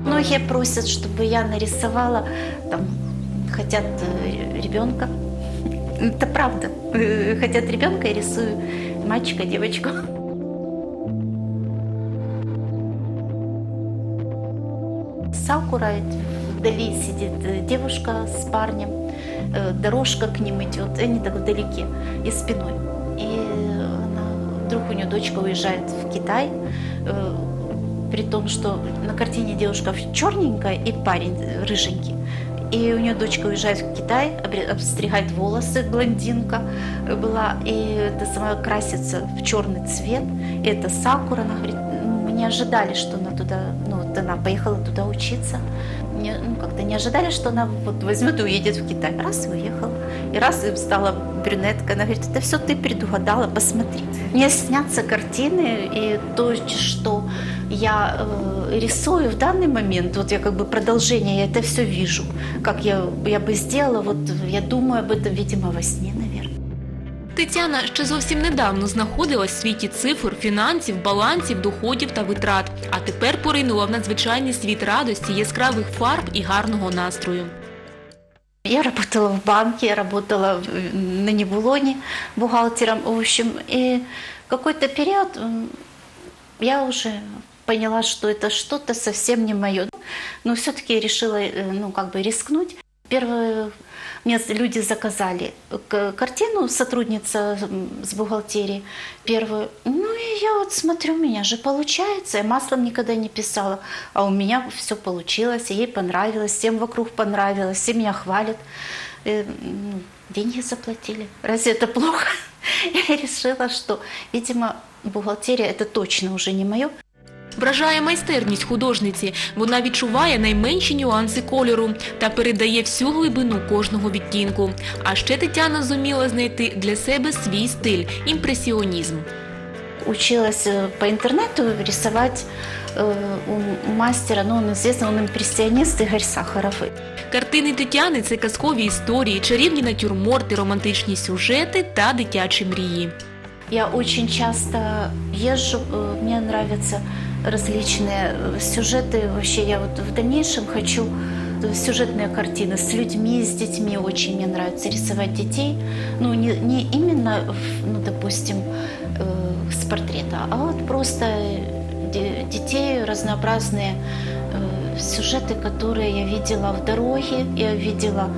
Многие просят, чтобы я нарисовала, там, хотят ребенка. Это правда. Хотят ребенка, я рисую мальчика, девочку. Сакура, вдали сидит девушка с парнем, дорожка к ним идет, они так вдалеке и спиной. И вдруг у нее дочка уезжает в Китай, при том, что на картине девушка черненькая и парень рыженький. И у нее дочка уезжает в Китай, обстригает волосы, блондинка была, и это сама красится в черный цвет. И это сакура, она говорит, мы не ожидали, что она туда, ну вот она поехала туда учиться. Как-то не ожидали, что она вот возьмет и уедет в Китай. Раз и уехала. И раз и стала брюнеткой. Она говорит, это все ты предугадала, посмотри. Мне снятся картины, и то, что я рисую в данный момент, вот я как бы продолжение, я это все вижу. Как я бы сделала, вот я думаю об этом, видимо, во сне, наверное. Тетяна ще зовсім недавно знаходилась в світі цифр, фінансів, балансів, доходів та витрат. А тепер поринула в надзвичайний світ радості, яскравих фарб і гарного настрою. Я работала в банке, я работала на Небулоне бухгалтером, в общем, и какой-то период я уже поняла, что это что-то совсем не мое. Но все-таки я решила, ну, как бы рискнуть. Первое, мне люди заказали картину, сотрудница с бухгалтерии первую. Ну и я вот смотрю, у меня же получается. Я маслом никогда не писала, а у меня все получилось, и ей понравилось, всем вокруг понравилось, все меня хвалят. Деньги заплатили. Разве это плохо? Я решила, что, видимо, бухгалтерия это точно уже не мое. Вражає майстерність художниці. Вона відчуває найменші нюанси кольору та передає всю глибину кожного відтінку. А ще Тетяна зуміла знайти для себе свій стиль – імпресіонізм. Училась по интернету рисовать у мастера, ну, он известный, он импрессионист Игорь Сахаров. Картини Тетяни – це казкові історії, чарівні натюрморти, романтичні сюжети та дитячі мрії. Я очень часто езжу, мне нравятся различные сюжеты. Вообще я вот в дальнейшем хочу сюжетные картины с людьми, с детьми. Очень мне нравится рисовать детей. Ну, не именно, ну, допустим, с портрета, а вот просто детей, разнообразные сюжеты, которые я видела в дороге, я видела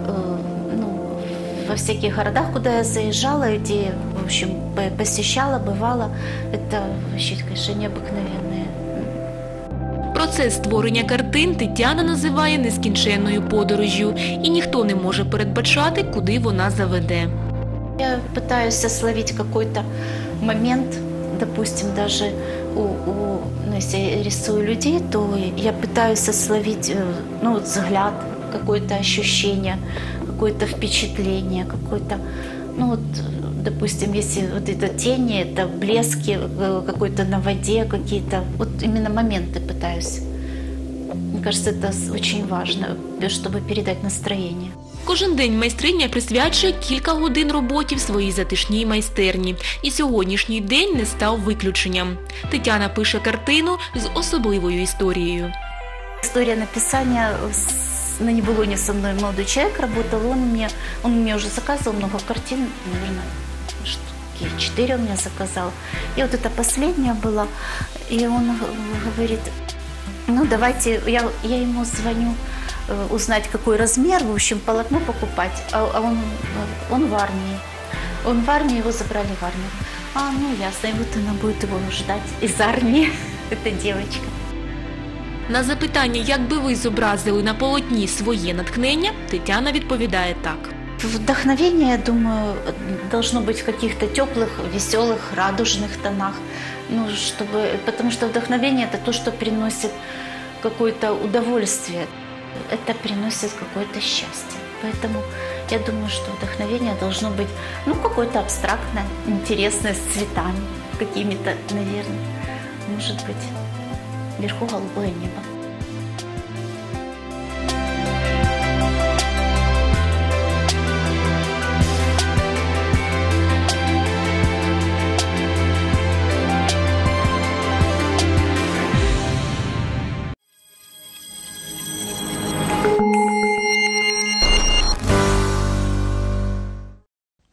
во всяких городах, куда я заезжала, где, в общем, посещала, бывала. Это вообще, конечно, необыкновенное. Процес створення картин Тетяна називає нескінченною подорожжю, і ніхто не може передбачати, куди вона заведе. Я пытаюсь словить какой-то момент, допустим, даже если я рисую людей, то я пытаюсь словить, ну, вот взгляд, какое-то ощущение, какое-то впечатление, какое-то, ну вот, допустим, если вот это тени, это блески какой-то на воде, какие-то, вот именно моменты пытаюсь. Мне кажется, это очень важно, чтобы передать настроение. Кожен день майстриня присвячує кілька годин роботі в своїй затишній майстерні. І сьогоднішній день не став виключенням. Тетяна пише картину з особливою історією. История написания. На Небулоне со мной молодой человек работал, он мне уже заказывал много картин, наверное, штуки 4 он мне заказал. И вот это последняя была, и он говорит, ну давайте, я ему звоню, узнать какой размер, в общем, полотно покупать, а он в армии. Он в армии, его забрали в армию. Ну ясно, и вот она будет его ждать из армии, эта девочка. На запитання, як би ви зобразили на полотні своє натхнення, Тетяна відповідає так. Вдохновение, я думаю, должно быть в каких-то теплых, веселых, радужных тонах. Ну, потому что вдохновение – это то, что приносит какое-то удовольствие. Это приносит какое-то счастье. Поэтому я думаю, что вдохновение должно быть, ну, какое-то абстрактное, интересное, с цветами какими-то, наверное. Может быть, вверху голубое небо.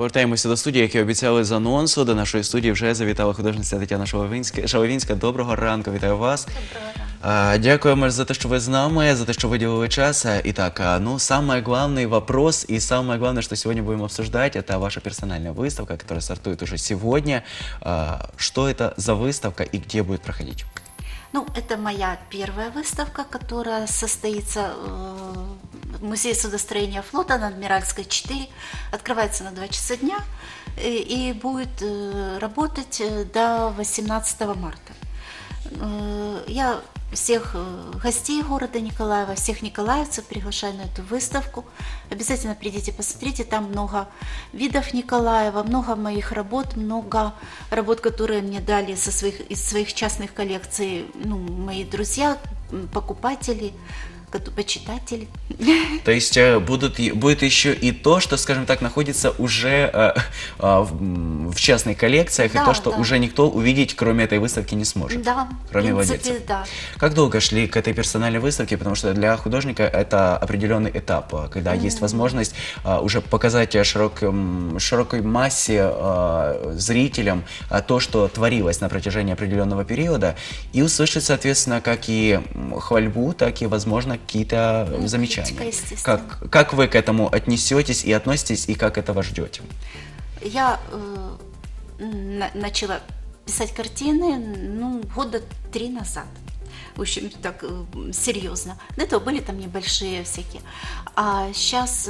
Повертаємося до студії, як і обіцяли з анонсу. До нашої студії вже завітала художниця Тетяна Шаловінська. Доброго ранку, вітаю вас. Доброго ранку. Дякуємо за те, що ви з нами, за те, что выделили час. Итак, самый главный вопрос и самое главное, что сегодня будем обсуждать, это ваша персональная выставка, которая стартует уже сегодня. Что это за выставка и где будет проходить? Ну, это моя первая выставка, которая состоится в Музее судостроения флота на Адмиральской 4. Открывается на 2 часа дня и будет работать до 18 марта. Я всех гостей города Николаева, всех николаевцев приглашаю на эту выставку. Обязательно придите, посмотрите, там много видов Николаева, много моих работ, много работ, которые мне дали из своих частных коллекций, ну, мои друзья, покупатели, почитатели. То есть будет еще и то, что, скажем так, находится уже в частных коллекциях, Да, и то, что да. уже никто увидеть, кроме этой выставки, не сможет. Да, Кроме в принципе, владельцев. да. Как долго шли к этой персональной выставке? Потому что для художника это определенный этап, когда есть возможность уже показать широкой массе зрителям то, что творилось на протяжении определенного периода, и услышать, соответственно, как и хвальбу, так и, возможно, какие-то замечания. критика, естественно. Как вы к этому отнесетесь и относитесь, и как этого ждете? Я начала писать картины, ну, года 3 назад. В общем, так серьезно. До этого были там небольшие всякие. А сейчас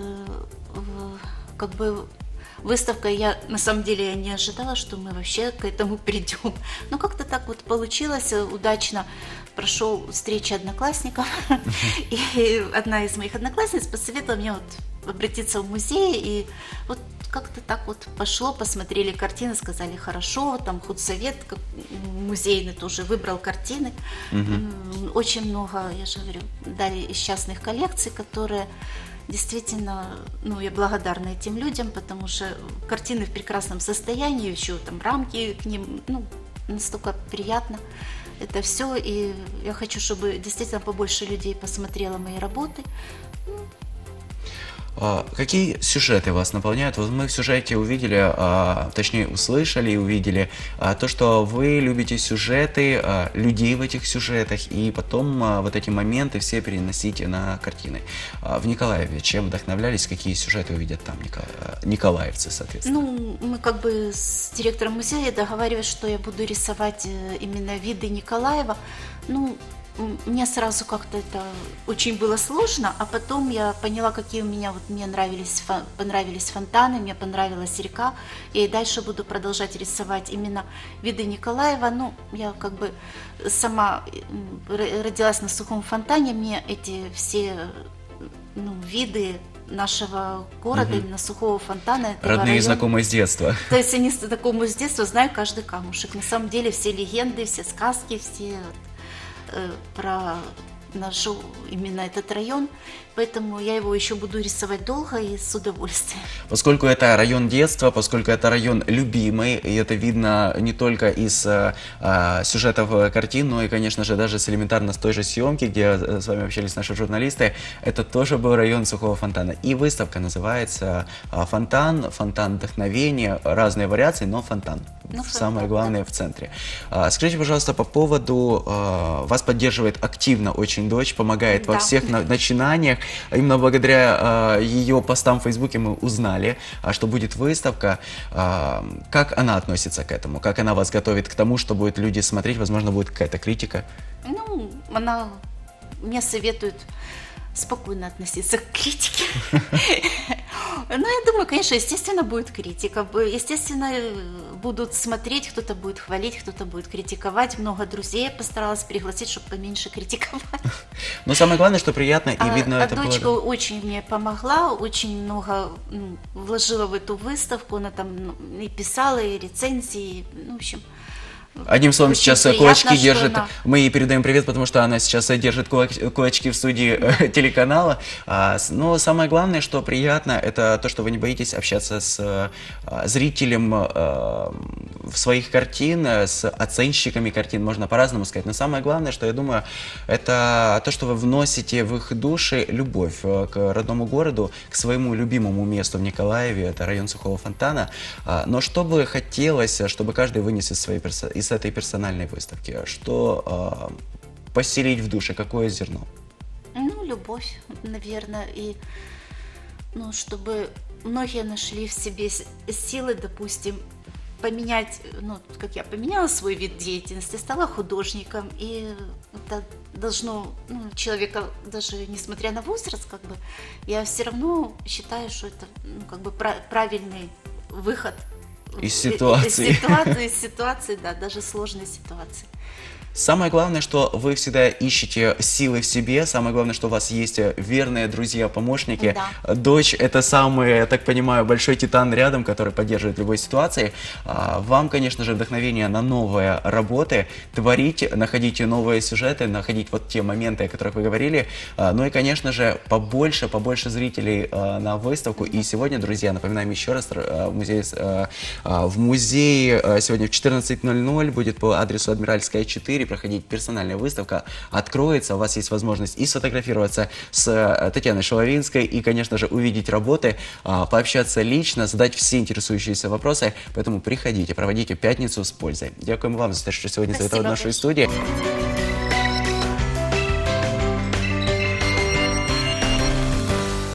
как бы выставка, я на самом деле я не ожидала, что мы вообще к этому придем. Но как-то так вот получилось удачно. Прошел встреча одноклассников, и одна из моих одноклассниц посоветовала мне вот обратиться в музей, и вот как-то так вот пошло, посмотрели картины, сказали хорошо, там худсовет музейный тоже выбрал картины. Очень много, я же говорю, дали из частных коллекций, которые действительно, ну, я благодарна этим людям, потому что картины в прекрасном состоянии, еще там рамки к ним, ну, настолько приятно. Это все, и я хочу, чтобы действительно побольше людей посмотрело мои работы. Какие сюжеты вас наполняют? Вот мы в сюжете увидели, точнее услышали и увидели то, что вы любите сюжеты, людей в этих сюжетах, и потом вот эти моменты все переносите на картины. В Николаеве чем вдохновлялись, какие сюжеты увидят там николаевцы, соответственно? Ну, мы как бы с директором музея договаривались, что я буду рисовать именно виды Николаева. Ну, мне сразу как-то это очень было сложно, а потом я поняла, какие у меня, вот мне понравились фонтаны, мне понравилась река, и дальше буду продолжать рисовать именно виды Николаева. Ну, я как бы сама родилась на сухом фонтане, мне эти все, ну, виды нашего города, именно сухого фонтана, этого Родные и района. знакомые с детства. То есть они знакомы с детства, знаю каждый камушек. На самом деле все легенды, все сказки, все про нашу именно этот район, поэтому я его еще буду рисовать долго и с удовольствием. Поскольку это район детства, поскольку это район любимый, и это видно не только из сюжетов картин, но и, конечно же, даже элементарно с той же съемки, где с вами общались наши журналисты, это тоже был район сухого фонтана. И выставка называется «Фонтан», «Фонтан вдохновения», разные вариации, но фонтан. Ну, Самое фонтан, главное в центре. Скажите, пожалуйста, по поводу, вас поддерживает активно очень дочь, помогает во Да. всех начинаниях. Именно благодаря ее постам в Фейсбуке мы узнали, что будет выставка. Как она относится к этому? Как она вас готовит к тому, что будут люди смотреть? Возможно, будет какая-то критика? Ну, она мне советует спокойно относиться к критике. Ну, я думаю, конечно, естественно, будет критика. Естественно, будут смотреть, кто-то будет хвалить, кто-то будет критиковать. Много друзей я постаралась пригласить, чтобы поменьше критиковать. Но самое главное, что приятно и видно это было. Дочка очень мне помогла, очень много вложила в эту выставку. Она там и писала, и рецензии. Ну, в общем, Одним словом, Очень сейчас приятно, кулачки что держит. она- Мы ей передаем привет, потому что она сейчас держит кулачки в студии телеканала. Но самое главное, что приятно, это то, что вы не боитесь общаться с зрителем в своих картин, с оценщиками картин, можно по-разному сказать. Но самое главное, что я думаю, это то, что вы вносите в их души любовь к родному городу, к своему любимому месту в Николаеве, это район Сухого Фонтана. Но что бы хотелось, чтобы каждый вынес из этой персональной выставки? Что поселить в душе? Какое зерно? Ну, любовь, наверное, и ну, чтобы многие нашли в себе силы, допустим, поменять, ну, как я поменяла свой вид деятельности, стала художником, и это должно, ну, человека, даже несмотря на возраст, как бы, я все равно считаю, что это, ну, как бы правильный выход Из ситуации. Из ситуации, да, даже сложной ситуации. Самое главное, что вы всегда ищете силы в себе. Самое главное, что у вас есть верные друзья, помощники. Да. Дочь — это самый, я так понимаю, большой титан рядом, который поддерживает в любой ситуации. Вам, конечно же, вдохновение на новые работы, творить, находить новые сюжеты, находить вот те моменты, о которых вы говорили. Ну и, конечно же, побольше зрителей на выставку. И сегодня, друзья, напоминаем еще раз, в музее сегодня в 14:00 будет по адресу Адмиральская, 4 проходить персональная выставка. Откроется, у вас есть возможность и сфотографироваться с Татьяной Шаловинской, и, конечно же, увидеть работы, пообщаться лично, задать все интересующиеся вопросы. Поэтому приходите, проводите пятницу с пользой. Дякуємо вам за те, що сьогодні завітали в нашу студію.